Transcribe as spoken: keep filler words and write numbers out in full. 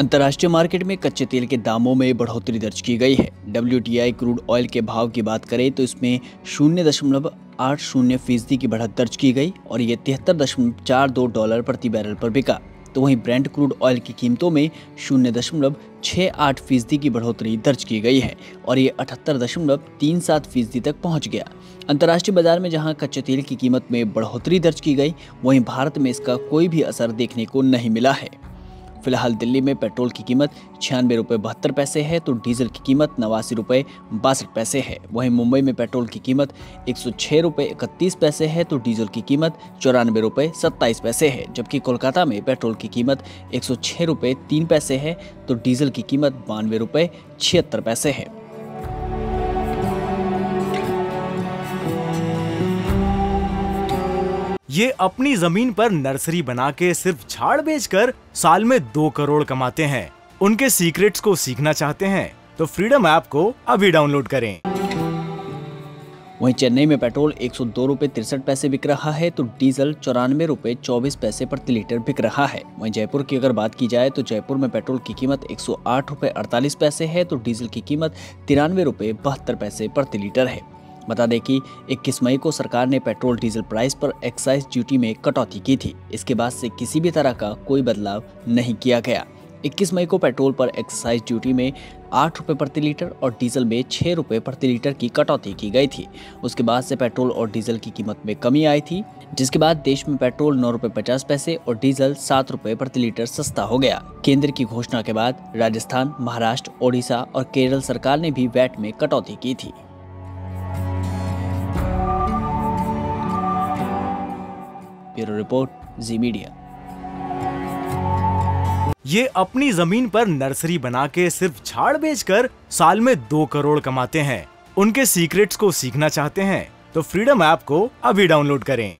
अंतर्राष्ट्रीय मार्केट में कच्चे तेल के दामों में बढ़ोतरी दर्ज की गई है। W T I crude oil के भाव की बात करें तो इसमें शून्य दशमलव आठ शून्य फीसदी की बढ़त दर्ज की गई और ये तिहत्तर दशमलव चार दो डॉलर प्रति बैरल पर बिका। तो वहीं ब्रेंट क्रूड ऑयल की कीमतों में शून्य दशमलव छः आठ फीसदी की बढ़ोतरी दर्ज की गई है और ये अठहत्तर दशमलव तीन सात फीसदी तक पहुंच गया। अंतर्राष्ट्रीय बाजार में जहां कच्चे तेल की कीमत में बढ़ोतरी दर्ज की गई, वहीं भारत में इसका कोई भी असर देखने को नहीं मिला है। फिलहाल दिल्ली में पेट्रोल की कीमत छियानवे रुपये बहत्तर पैसे है तो डीजल की कीमत नवासी रुपये बासठ पैसे है। वहीं मुंबई में पेट्रोल की कीमत एक सौ छः रुपये इकतीस पैसे है तो डीजल की कीमत चौरानवे रुपये सत्ताईस पैसे है। जबकि कोलकाता में पेट्रोल की कीमत एक सौ छः रुपये तीन पैसे है तो डीजल की कीमत बानवे रुपये छिहत्तर पैसे है। ये अपनी जमीन पर नर्सरी बना के सिर्फ झाड़ बेचकर साल में दो करोड़ कमाते हैं। उनके सीक्रेट्स को सीखना चाहते हैं तो फ्रीडम ऐप को अभी डाउनलोड करें। वहीं चेन्नई में पेट्रोल एक सौ दो रुपये तिरसठ पैसे बिक रहा है तो डीजल चौरानवे रुपये चौबीस पैसे प्रति लीटर बिक रहा है। वहीं जयपुर की अगर बात की जाए तो जयपुर में पेट्रोल की कीमत एक सौ आठ रुपये अड़तालीस पैसे है तो डीजल की कीमत तिरानवे रुपये बहत्तर पैसे प्रति लीटर है। बता दें कि इक्कीस मई को सरकार ने पेट्रोल डीजल प्राइस पर एक्साइज ड्यूटी में कटौती की थी। इसके बाद से किसी भी तरह का कोई बदलाव नहीं किया गया। इक्कीस मई को पेट्रोल पर एक्साइज ड्यूटी में आठ रुपये प्रति लीटर और डीजल में छः रुपये प्रति लीटर की कटौती की गई थी। उसके बाद से पेट्रोल और डीजल की कीमत में कमी आई थी, जिसके बाद देश में पेट्रोल नौ रुपये पचास पैसे और डीजल सात रुपये प्रति लीटर सस्ता हो गया। केंद्र की घोषणा के बाद राजस्थान, महाराष्ट्र, ओडिशा और केरल सरकार ने भी वैट में कटौती की थी। Bureau report, Zee media. ये अपनी जमीन पर नर्सरी बना के सिर्फ झाड़ बेचकर साल में दो करोड़ कमाते हैं। उनके सीक्रेट्स को सीखना चाहते हैं तो फ्रीडम ऐप को अभी डाउनलोड करें।